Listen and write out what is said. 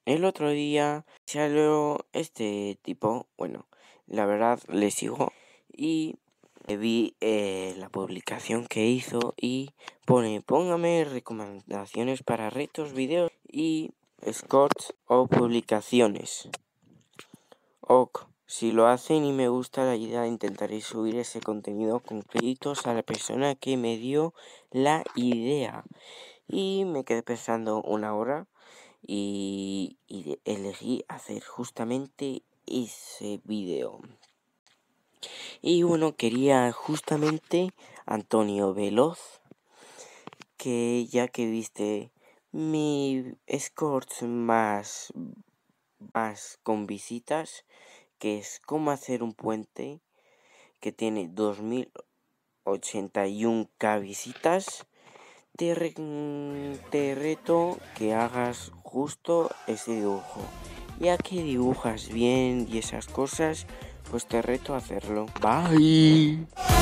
el otro día salió este tipo, bueno, la verdad le sigo y vi la publicación que hizo y póngame recomendaciones para retos, videos y shorts o publicaciones. Ok, si lo hacen y me gusta la idea, intentaré subir ese contenido con créditos a la persona que me dio la idea. Y me quedé pensando una hora y elegí hacer justamente ese video. Y bueno, quería justamente Antonio Veloz, que ya que viste mi escorts más con visitas, que es cómo hacer un puente, que tiene 2081k visitas, te reto que hagas justo ese dibujo. Ya que dibujas bien y esas cosas, pues te reto a hacerlo. Bye.